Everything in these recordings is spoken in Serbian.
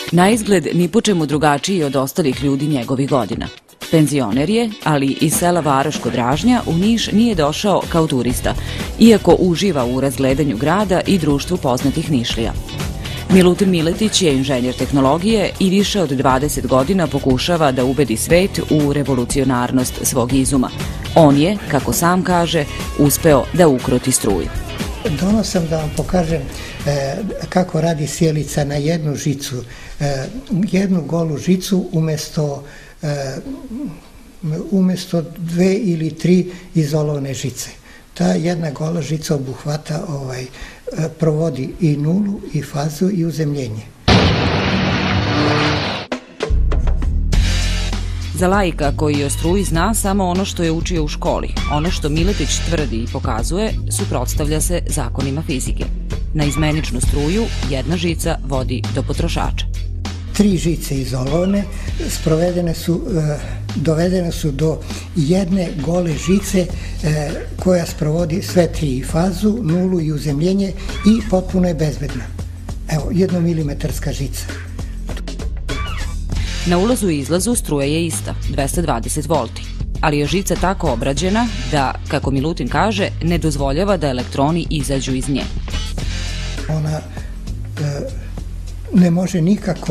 Na izgled ni po čemu drugačiji od ostalih ljudi njegovih godina. Penzioner je, ali iz sela Varoš kod Ražnja u Niš nije došao kao turista, iako uživa u razgledanju grada i društvu poznatih Nišlija. Milutin Miletich je inženjer tehnologije i više od 20 godina pokušava da ubedi svet u revolucionarnost svog izuma. On je, kako sam kaže, uspeo da ukroti struju. Donosam da vam pokažem kako radi sjelica na jednu žicu. Jednu golu žicu umjesto 2 ili 3 izolovane žice. Ta jedna gola žica obuhvata, provodi i nulu, i fazu, i uzemljenje. Za laika koji o struji zna samo ono što je učio u školi, ono što Miletich tvrdi i pokazuje, suprotstavlja se zakonima fizike. Na izmeničnu struju jedna žica vodi do potrošača. 3 žice izolovane dovedene su do jedne gole žice koja sprovodi sve 3, i fazu, nulu i uzemljenje, i potpuno je bezbedna. Evo, 1 milimetarska žica. Na ulazu i izlazu struja je ista, 220 volti, ali je žica tako obrađena da, kako Milutin kaže, ne dozvoljava da elektroni izađu iz nje. Ona ne može nikako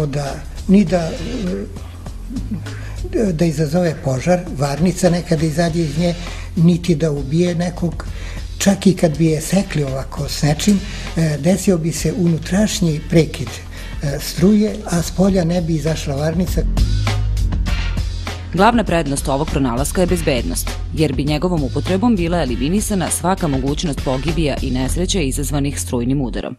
da izazove požar, varnica nekada izađe iz nje, niti da ubije nekog. Čak i kad bi je sekli ovako s nečim, desio bi se unutrašnji prekid struje, a s polja ne bi izašla varnica. Glavna prednost ovog pronalaska je bezbednost, jer bi njegovom upotrebom bila eliminisana svaka mogućnost pogibija i nesreće izazvanih strujnim udarom.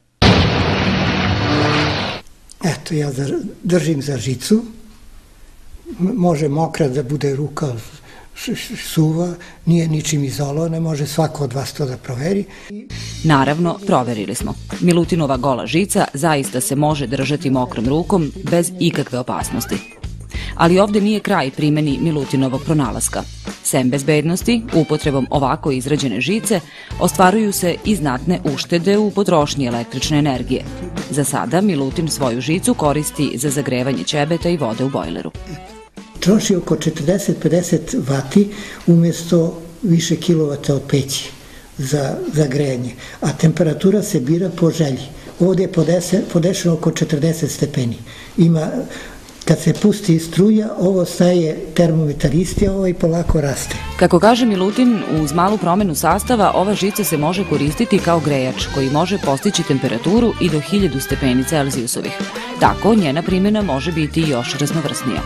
Eto, ja držim za žicu, može mokra da bude ruka suva, nije ničim izolovana, može svako od vas to da proveri. Naravno, proverili smo. Milutinova gola žica zaista se može držati mokrom rukom bez ikakve opasnosti. Ali ovde nije kraj primjeni Milutinovog pronalaska. Sem bezbednosti, upotrebom ovako izrađene žice ostvaruju se i znatne uštede u potrošnji električne energije. Za sada Milutin svoju žicu koristi za zagrevanje ćebeta i vode u bojleru. Troši oko 40-50 vati umjesto više kilovata od peći za grejanje, a temperatura se bira po želji. Ovdje je podešeno oko 40 stepeni. Kad se pusti struja, ovo staje termometar isti, a ovo i polako raste. Kako kaže Milutin, uz malu promenu sastava ova žica se može koristiti kao grejač koji može postići temperaturu i do 1000 stepeni Celzijusovih. Tako njena primjena može biti još raznovrsnija.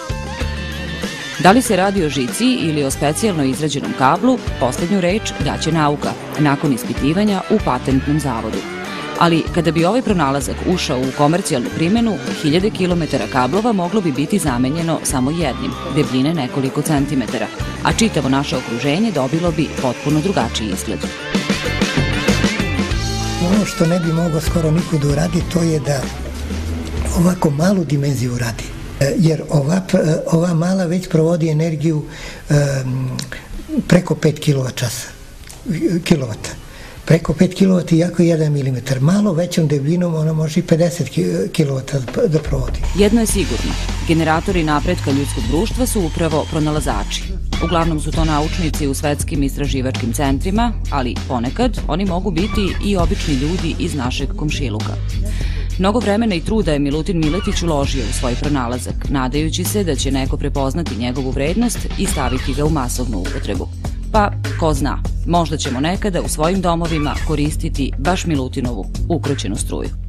Da li se radi o žici ili o specijalno izrađenom kablu, posljednju reč daće nauka, nakon ispitivanja u patentnom zavodu. Ali kada bi ovaj pronalazak ušao u komercijalnu primjenu, 1000 kilometara kablova moglo bi biti zamenjeno samo jednim, debljine nekoliko centimetara, a čitavo naše okruženje dobilo bi potpuno drugačiji izgled. Ono što ne bi mogao skoro niko da uradi, to je da ovako malu dimenziju uradi. Jer ova mala već provodi energiju preko 5 kilovata. Preko 5 kW iako je 1 mm. Malo većom debljinom ona može i 50 kW da provodi. Jedno je sigurno, generatori napretka ljudskog društva su upravo pronalazači. Uglavnom su to naučnici u svetskim istraživačkim centrima, ali ponekad oni mogu biti i obični ljudi iz našeg komšiluka. Mnogo vremena i truda je Milutin Miletich uložio u svoj pronalazak, nadajući se da će neko prepoznati njegovu vrednost i staviti ga u masovnu upotrebu. Pa, ko zna, možda ćemo nekada u svojim domovima koristiti baš Milutinovu ukroćenu struju.